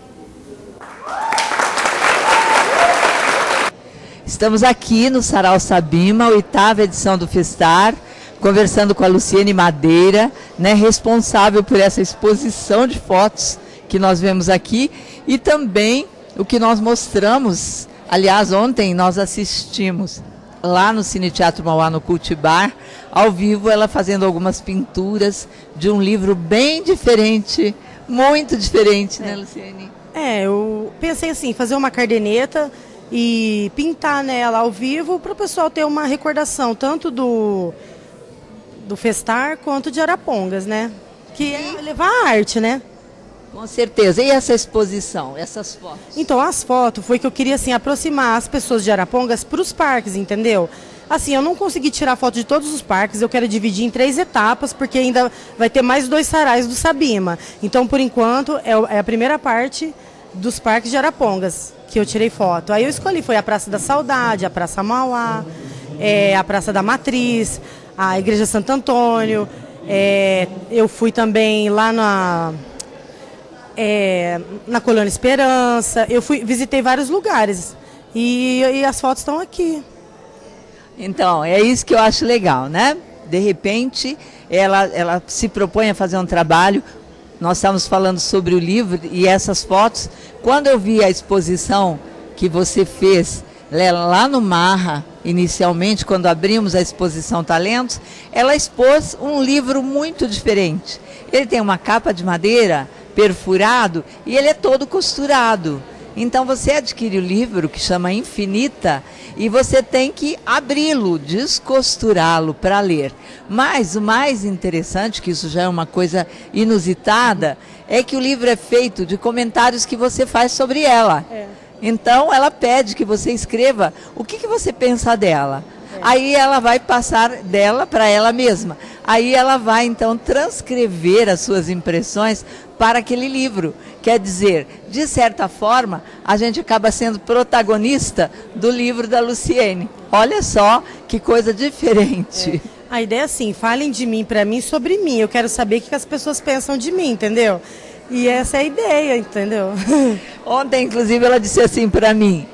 Estamos aqui no Sarau Sabima, 8ª edição do Festar, conversando com a Luciene Madeira, né, responsável por essa exposição de fotos que nós vemos aqui e também o que nós mostramos. Aliás, ontem nós assistimos lá no Cine Teatro Mauá, no Cultibar, ao vivo, ela fazendo algumas pinturas de um livro bem diferente, muito diferente, né, Luciene? Eu pensei assim, fazer uma caderneta e pintar nela ao vivo para o pessoal ter uma recordação tanto do Festar quanto de Arapongas, né? Que é levar a arte, né? Com certeza. E essa exposição, essas fotos? Então, as fotos foi que eu queria assim aproximar as pessoas de Arapongas para os parques, entendeu? Assim, eu não consegui tirar foto de todos os parques, eu quero dividir em 3 etapas, porque ainda vai ter mais 2 sarais do Sabima. Então, por enquanto, é a primeira parte dos parques de Arapongas que eu tirei foto. Aí eu escolhi, foi a Praça da Saudade, a Praça Mauá, a Praça da Matriz, a Igreja Santo Antônio, eu fui também lá na Colônia Esperança, visitei vários lugares e as fotos estão aqui. Então, é isso que eu acho legal, né? De repente, ela se propõe a fazer um trabalho. Nós estamos falando sobre o livro e essas fotos. Quando eu vi a exposição que você fez lá no Marra, inicialmente, quando abrimos a exposição Talentos, ela expôs um livro muito diferente. Ele tem uma capa de madeira perfurado e ele é todo costurado. Então você adquire o livro que chama Infinita e você tem que abri-lo, descosturá-lo para ler. Mas o mais interessante, que isso já é uma coisa inusitada, é que o livro é feito de comentários que você faz sobre ela. Então ela pede que você escreva o que você pensa dela. Aí ela vai passar dela para ela mesma. Aí ela vai então transcrever as suas impressões para aquele livro. Quer dizer, de certa forma, a gente acaba sendo protagonista do livro da Luciene. Olha só que coisa diferente. A ideia é assim, falem de mim para mim sobre mim. Eu quero saber o que as pessoas pensam de mim, entendeu? E essa é a ideia, entendeu? Ontem, inclusive, ela disse assim para mim.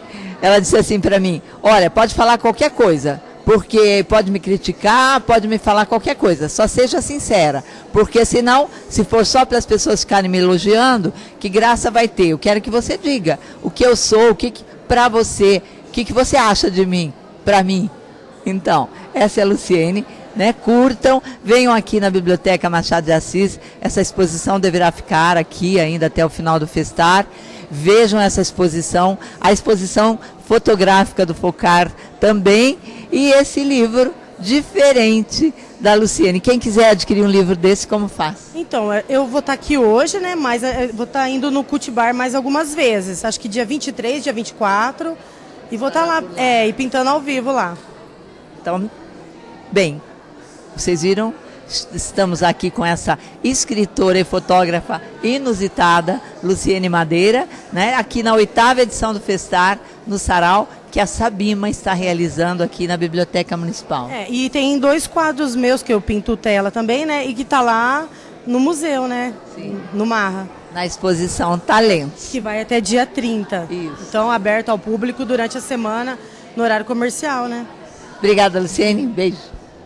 Olha, pode falar qualquer coisa, porque pode me criticar, pode me falar qualquer coisa, só seja sincera, porque senão, se for só para as pessoas ficarem me elogiando, que graça vai ter? Eu quero que você diga o que eu sou, o que para você, o que você acha de mim, para mim. Então, essa é a Luciene, né? Curtam, venham aqui na Biblioteca Machado de Assis, essa exposição deverá ficar aqui ainda até o final do Festar. Vejam essa exposição, a exposição fotográfica do Focar também, e esse livro diferente da Luciene. Quem quiser adquirir um livro desse, como faz? Então, eu vou estar aqui hoje, né? Mas vou estar indo no Cultibar mais algumas vezes. Acho que dia 23, dia 24, e vou estar lá, e pintando ao vivo lá. Então, bem, vocês viram? Estamos aqui com essa escritora e fotógrafa inusitada, Luciene Madeira, né? Aqui na 8ª edição do Festar, no Sarau, que a Sabima está realizando aqui na Biblioteca Municipal. E tem 2 quadros meus que eu pinto tela também, né? E que está lá no museu, né? Sim. No Marra. Na exposição Talentos. Que vai até dia 30. Isso. Então, aberto ao público durante a semana, no horário comercial, né? Obrigada, Luciene. Beijo.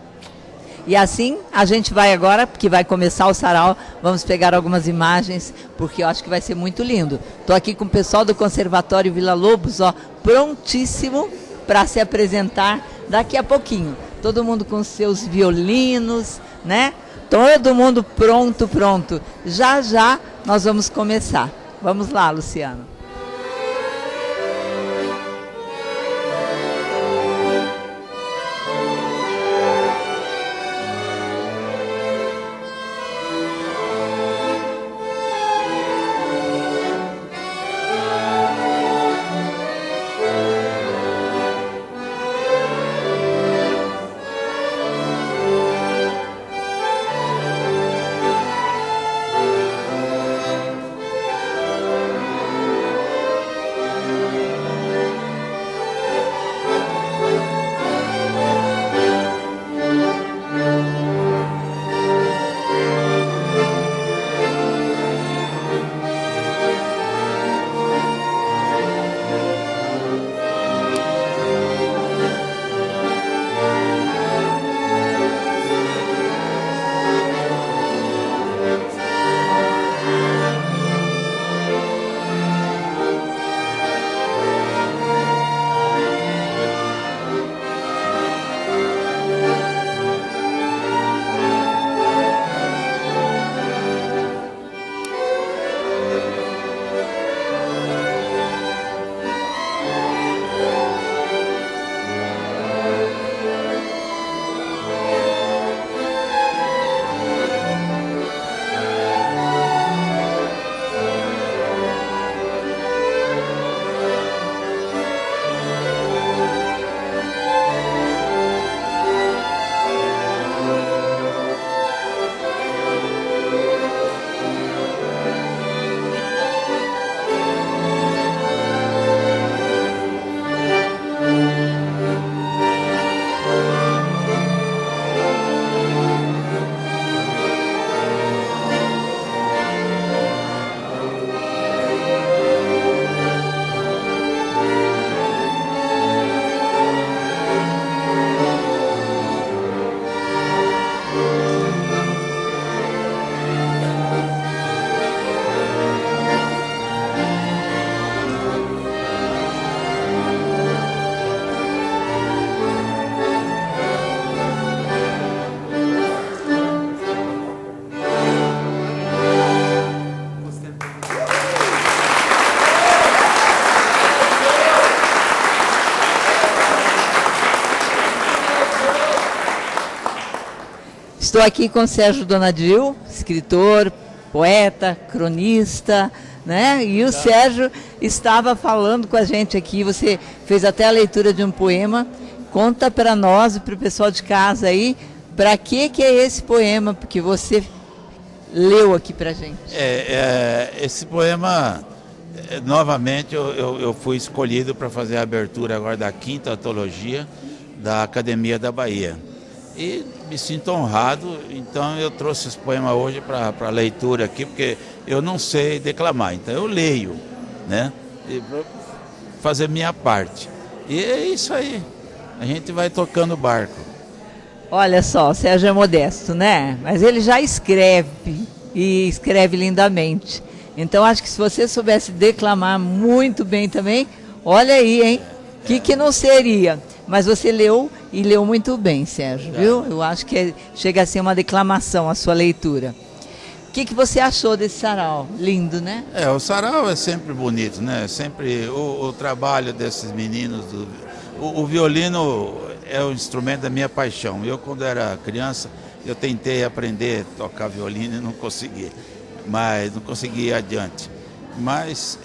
E assim, a gente vai agora, porque vai começar o sarau, vamos pegar algumas imagens, porque eu acho que vai ser muito lindo. Estou aqui com o pessoal do Conservatório Vila Lobos, prontíssimo para se apresentar daqui a pouquinho. Todo mundo com seus violinos, né? Todo mundo pronto. Já nós vamos começar. Vamos lá, Luciano. Estou aqui com o Sérgio Donadil, escritor, poeta, cronista, né? E o Sérgio estava falando com a gente aqui, você fez até a leitura de um poema. Conta para nós e para o pessoal de casa aí, para que é esse poema que você leu aqui para a gente? Esse poema, novamente, eu fui escolhido para fazer a abertura agora da 5ª antologia da Academia da Bahia. E me sinto honrado, então eu trouxe esse poema hoje para leitura aqui, porque eu não sei declamar, então eu leio, né? Para fazer minha parte. E é isso aí, a gente vai tocando o barco. Olha só, o Sérgio é modesto, né? Mas ele já escreve, e escreve lindamente. Então acho que se você soubesse declamar muito bem também, olha aí, hein? Que não seria? Mas você leu e leu muito bem, Sérgio, viu? Eu acho que chega a ser uma declamação a sua leitura. O que você achou desse sarau? Lindo, né? O sarau é sempre bonito, né? Sempre o trabalho desses meninos. O violino é o instrumento da minha paixão. Eu, quando era criança, eu tentei aprender a tocar violino e não consegui. Mas não consegui ir adiante. Mas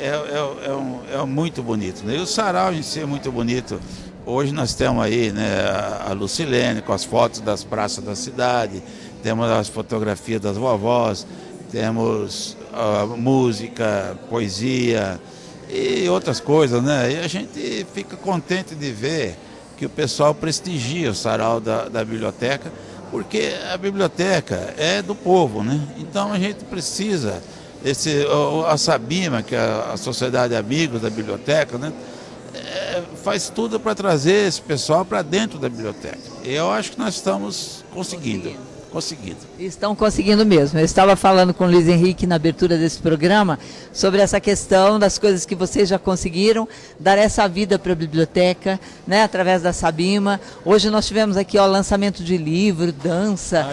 é muito bonito, né? E o sarau em si é muito bonito. Hoje nós temos aí, né, a Lucilene com as fotos das praças da cidade, temos as fotografias das vovós, temos música, poesia e outras coisas, né? E a gente fica contente de ver que o pessoal prestigia o sarau da biblioteca, porque a biblioteca é do povo, né? Então a gente precisa, a Sabima, que é a Sociedade Amigos da Biblioteca, né? Faz tudo para trazer esse pessoal para dentro da biblioteca. E eu acho que nós estamos conseguindo. Estão conseguindo mesmo. Eu estava falando com o Luiz Henrique na abertura desse programa sobre essa questão das coisas que vocês já conseguiram dar essa vida para a biblioteca, né, através da Sabima. Hoje nós tivemos aqui o lançamento de livro, dança.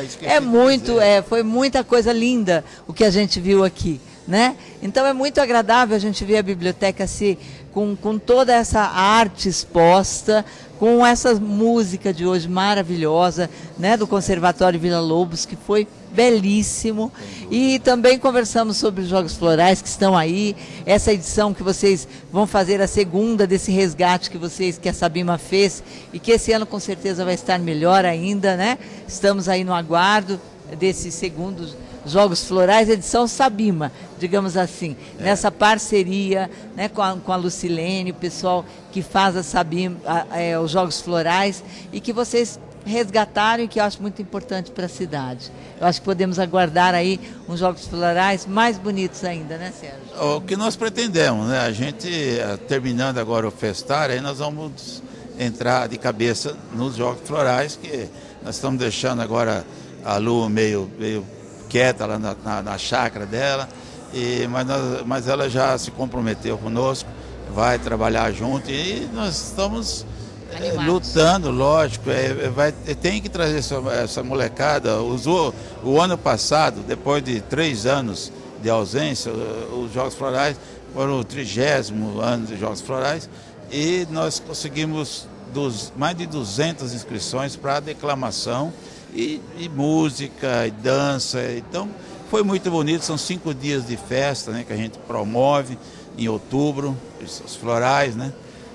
Foi muita coisa linda o que a gente viu aqui, né? Então é muito agradável a gente ver a biblioteca com toda essa arte exposta, com essa música de hoje maravilhosa, né, do Conservatório Vila Lobos, que foi belíssimo. E também conversamos sobre os Jogos Florais que estão aí, essa edição que vocês vão fazer, a segunda desse resgate que a Sabima fez, e que esse ano com certeza vai estar melhor ainda, né? Estamos aí no aguardo desse segundo Jogos Florais, edição Sabima, digamos assim, nessa parceria, né, com a Lucilene, o pessoal que faz a Sabima, os Jogos Florais, e que vocês resgataram e que eu acho muito importante para a cidade. Eu acho que podemos aguardar aí uns Jogos Florais mais bonitos ainda, né, Sérgio? O que nós pretendemos, né? A gente, terminando agora o Festar, aí nós vamos entrar de cabeça nos Jogos Florais, que nós estamos deixando agora a Lu meio quieta lá na chácara dela, mas ela já se comprometeu conosco, vai trabalhar junto e nós estamos lutando, lógico, tem que trazer essa molecada. O ano passado, depois de 3 anos de ausência, os Jogos Florais foram o 30º ano de Jogos Florais e nós conseguimos mais de 200 inscrições para declamação e música e dança. Então foi muito bonito, são 5 dias de festa, né, que a gente promove em outubro, os florais, né,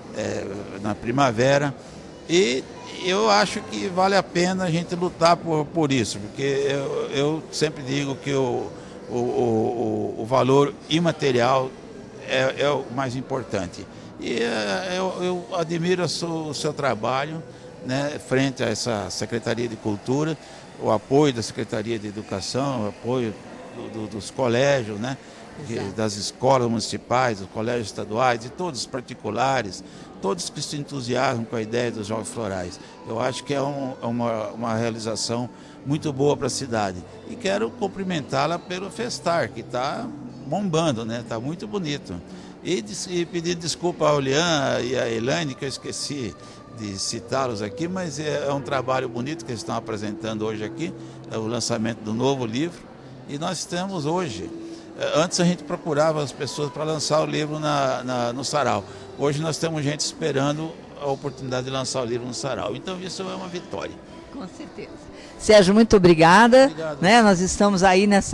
na primavera, e eu acho que vale a pena a gente lutar por isso, porque eu sempre digo que o valor imaterial é o mais importante. E eu admiro o seu trabalho, né, frente a essa Secretaria de Cultura, o apoio da Secretaria de Educação, o apoio dos colégios, né, das escolas municipais, dos colégios estaduais, de todos os particulares, todos que se entusiasmam com a ideia dos Jogos Florais. Eu acho que é uma realização muito boa para a cidade. E quero cumprimentá-la pelo Festar, que está bombando, né, está muito bonito. E pedir desculpa ao Lian e à Elaine, que eu esqueci de citá-los aqui, mas é um trabalho bonito que eles estão apresentando hoje aqui, é o lançamento do novo livro, e nós temos hoje, antes a gente procurava as pessoas para lançar o livro no sarau, hoje nós temos gente esperando a oportunidade de lançar o livro no sarau, então isso é uma vitória. Com certeza. Sérgio, muito obrigada. Obrigado. Né? Nós estamos aí na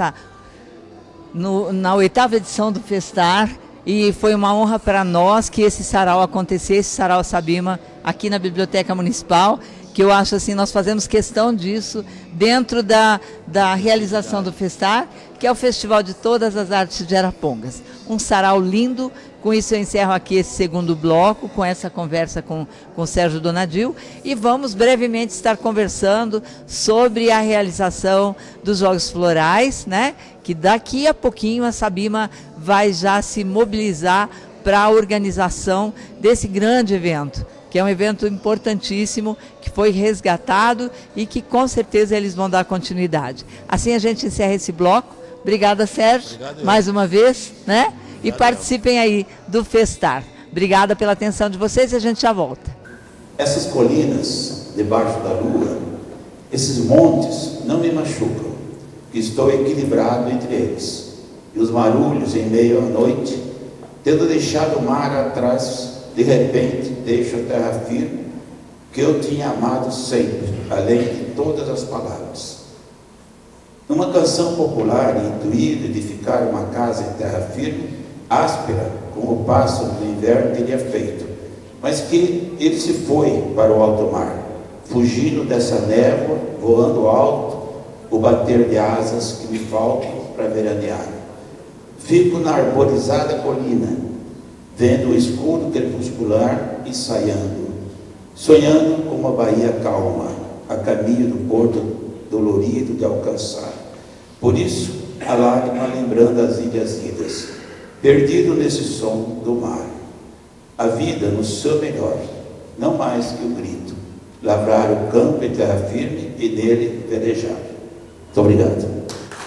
8ª edição do Festar e foi uma honra para nós que esse sarau acontecesse, esse sarau Sabima, aqui na Biblioteca Municipal, que eu acho assim, nós fazemos questão disso dentro da realização do Festar, que é o Festival de Todas as Artes de Arapongas. Um sarau lindo. Com isso eu encerro aqui esse segundo bloco, com essa conversa com o Sérgio Donadil, e vamos brevemente estar conversando sobre a realização dos Jogos Florais, né? Que daqui a pouquinho a Sabima vai já se mobilizar para a organização desse grande evento, que é um evento importantíssimo, que foi resgatado e que com certeza eles vão dar continuidade. Assim a gente encerra esse bloco. Obrigada, Sérgio, mais uma vez, né? E participem aí do Festar. Obrigada pela atenção de vocês e a gente já volta. Essas colinas debaixo da lua, esses montes não me machucam, que estou equilibrado entre eles. E os marulhos em meio à noite, tendo deixado o mar atrás, de repente deixo a terra firme, que eu tinha amado sempre, além de todas as palavras. Numa canção popular, intuído de ficar uma casa em terra firme, áspera, como o pássaro do inverno teria feito, mas que ele se foi para o alto mar, fugindo dessa névoa, voando alto, o bater de asas que me faltam para veranear. Fico na arborizada colina, vendo o escuro crepuscular ensaiando, sonhando com uma baía calma, a caminho do porto dolorido de alcançar. Por isso, a lágrima lembrando as ilhas idas, perdido nesse som do mar. A vida no seu melhor, não mais que o grito, lavrar o campo em terra firme e nele velejar. Muito obrigado.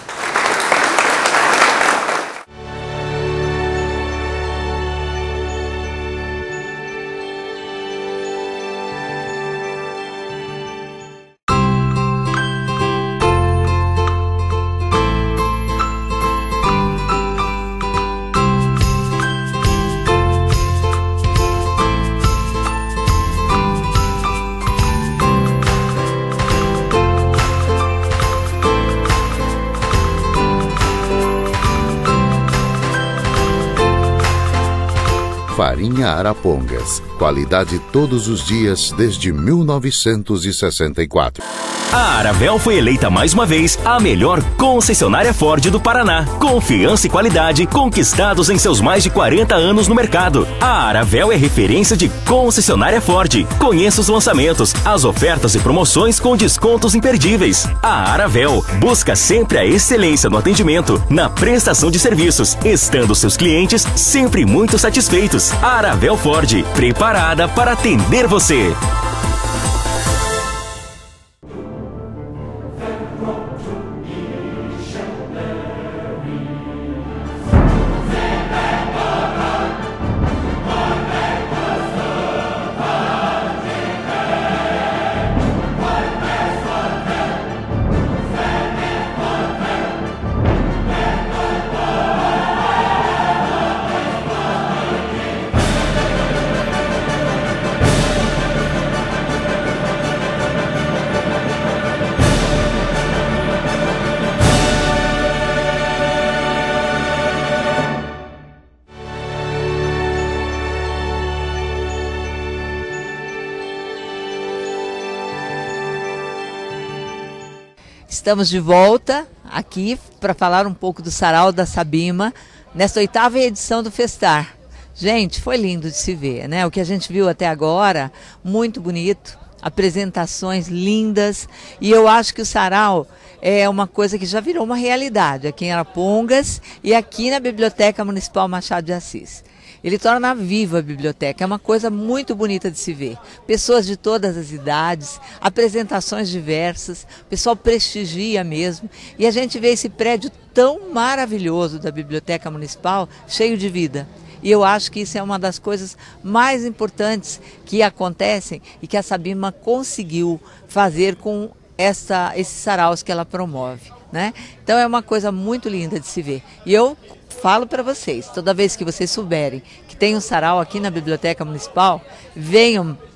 Farinha Arapongas. Qualidade todos os dias desde 1964. A Aravel foi eleita mais uma vez a melhor concessionária Ford do Paraná. Confiança e qualidade conquistados em seus mais de 40 anos no mercado. A Aravel é referência de concessionária Ford. Conheça os lançamentos, as ofertas e promoções com descontos imperdíveis. A Aravel busca sempre a excelência no atendimento, na prestação de serviços, estando seus clientes sempre muito satisfeitos. A Aravel Ford, preparada para atender você. Estamos de volta aqui para falar um pouco do Sarau da Sabima, nesta 8ª edição do Festar. Gente, foi lindo de se ver, né? O que a gente viu até agora, muito bonito, apresentações lindas, e eu acho que o Sarau é uma coisa que já virou uma realidade aqui em Arapongas e aqui na Biblioteca Municipal Machado de Assis. Ele torna viva a biblioteca, é uma coisa muito bonita de se ver. Pessoas de todas as idades, apresentações diversas, o pessoal prestigia mesmo. E a gente vê esse prédio tão maravilhoso da Biblioteca Municipal, cheio de vida. E eu acho que isso é uma das coisas mais importantes que acontecem e que a Sabima conseguiu fazer com esses saraus que ela promove, né? Então é uma coisa muito linda de se ver. E eu falo para vocês, toda vez que vocês souberem que tem um sarau aqui na Biblioteca Municipal, venham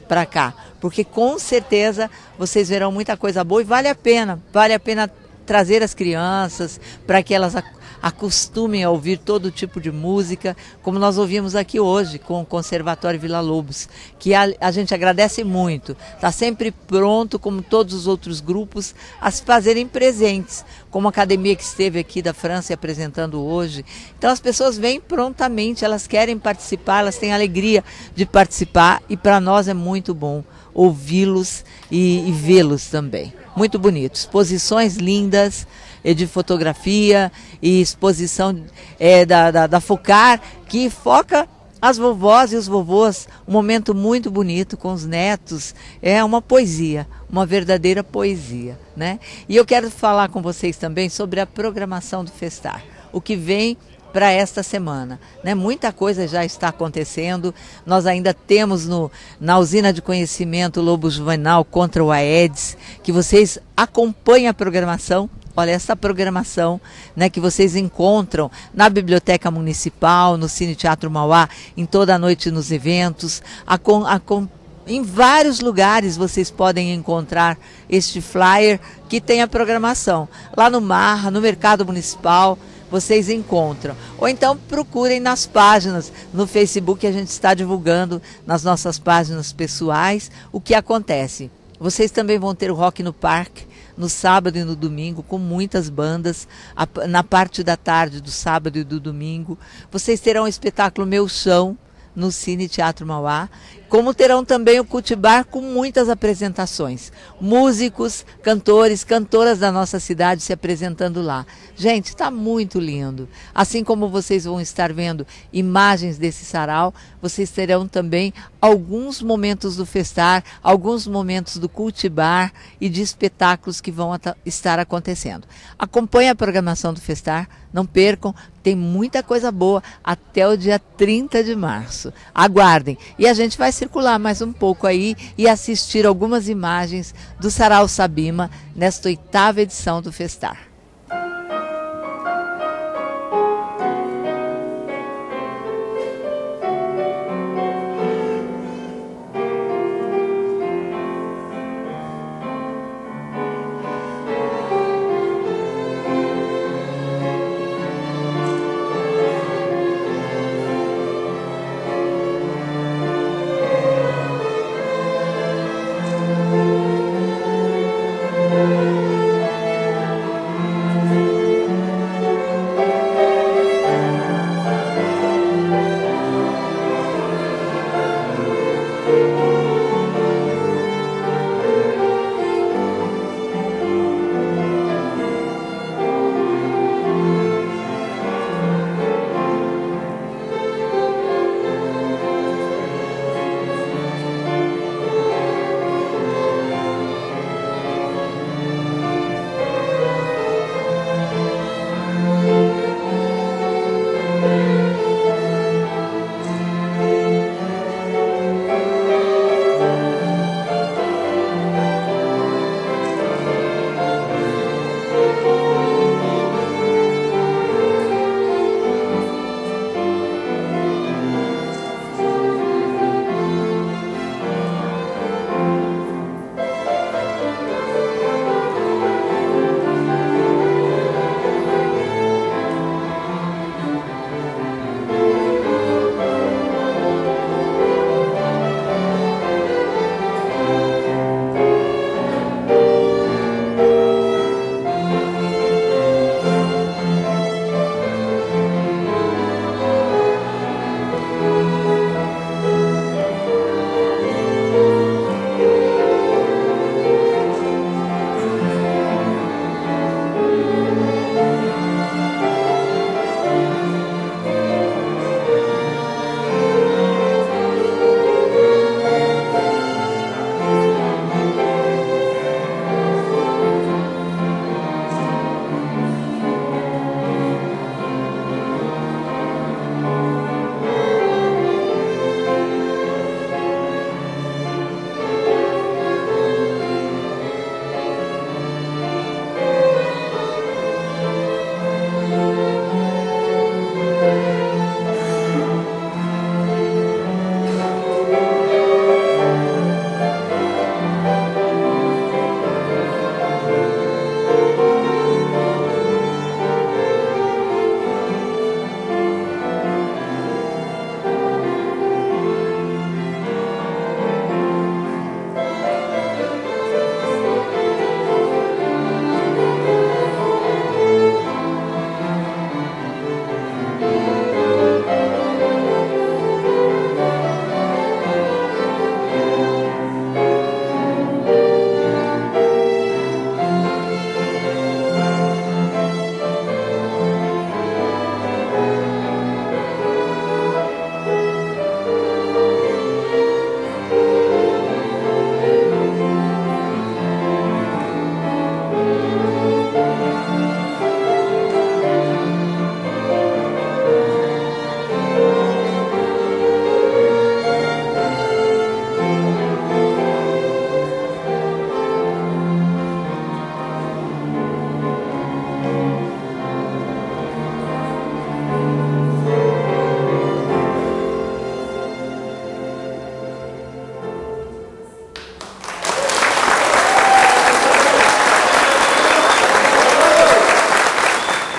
para cá, porque com certeza vocês verão muita coisa boa e vale a pena trazer as crianças para que elas acostumem a ouvir todo tipo de música, como nós ouvimos aqui hoje com o Conservatório Vila Lobos, que a gente agradece muito, está sempre pronto, como todos os outros grupos, a se fazerem presentes, como a academia que esteve aqui da França apresentando hoje. Então as pessoas vêm prontamente, elas querem participar, elas têm alegria de participar e para nós é muito bom ouvi-los e vê-los também. Muito bonito, exposições lindas de fotografia e exposição da Focar, que foca as vovós e os vovôs, um momento muito bonito com os netos, é uma poesia, uma verdadeira poesia, né? E eu quero falar com vocês também sobre a programação do Festar, o que vem para esta semana, né? Muita coisa já está acontecendo. Nós ainda temos na usina de conhecimento Lobo Juvenal contra o Aedes, que vocês acompanhem a programação. Olha, essa programação, né, que vocês encontram na Biblioteca Municipal, no Cine Teatro Mauá, em toda a noite nos eventos, em vários lugares vocês podem encontrar este flyer que tem a programação. Lá no Marra, no Mercado Municipal, vocês encontram. Ou então procurem nas páginas, no Facebook a gente está divulgando nas nossas páginas pessoais o que acontece. Vocês também vão ter o Rock no Parque no sábado e no domingo, com muitas bandas, na parte da tarde do sábado e do domingo. Vocês terão o espetáculo Meu Chão no Cine Teatro Mauá, como terão também o Cultivar com muitas apresentações. Músicos, cantores, cantoras da nossa cidade se apresentando lá. Gente, está muito lindo. Assim como vocês vão estar vendo imagens desse sarau, vocês terão também alguns momentos do Festar, alguns momentos do Cultivar e de espetáculos que vão estar acontecendo. Acompanhe a programação do Festar, não percam, tem muita coisa boa até o dia 30 de março. Aguardem. E a gente vai circular mais um pouco aí e assistir algumas imagens do Sarau Sabima nesta 8ª edição do Festar.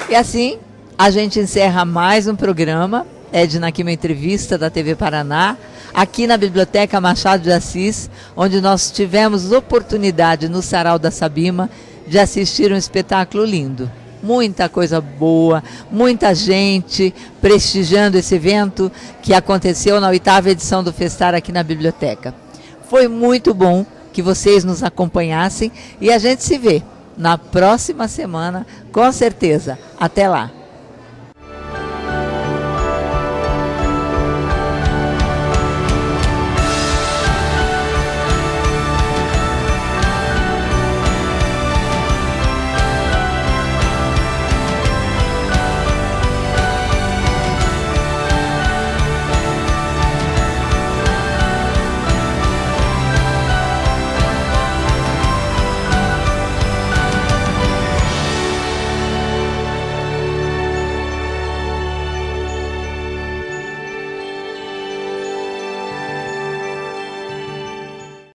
E assim, a gente encerra mais um programa, Edna aqui, uma entrevista da TV Paraná, aqui na Biblioteca Machado de Assis, onde nós tivemos oportunidade no Sarau da Sabima de assistir um espetáculo lindo. Muita coisa boa, muita gente prestigiando esse evento que aconteceu na 8ª edição do Festar aqui na biblioteca. Foi muito bom que vocês nos acompanhassem e a gente se vê na próxima semana, com certeza. Até lá!